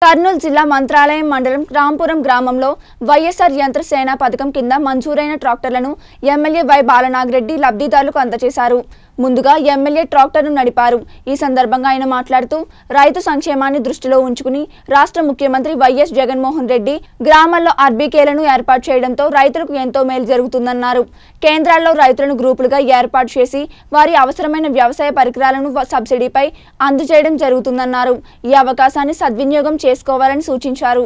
కర్నూలు జిల్లా మంత్రాలయం మండలం రాంపురం గ్రామంలో వైఎస్ఆర్ యంత్ర సేన పథకం కింద మంజూరైన ట్రాక్టర్లను ఎమ్మెల్యే వై బాలనాగిరెడ్డి లబ్ధిదారులకు అందజేశారు. ముందుగా ఎమ్మెల్యే ట్రాక్టర్ను నడిపారు. ఈ సందర్భంగా ఆయన మాట్లాడుతూ రైతు సంక్షేమాన్ని దృష్టిలో ఉంచుకుని రాష్ట్ర ముఖ్యమంత్రి వైఎస్ జగన్మోహన్ రెడ్డి గ్రామాల్లో ఆర్బీకేలను ఏర్పాటు చేయడంతో రైతులకు ఎంతో మేలు జరుగుతుందన్నారు. కేంద్రాల్లో రైతులను గ్రూపులుగా ఏర్పాటు చేసి వారి అవసరమైన వ్యవసాయ పరికరాలను సబ్సిడీపై అందజేయడం జరుగుతుందన్నారు. ఈ అవకాశాన్ని సద్వినియోగం చేసుకోవాలని సూచించారు.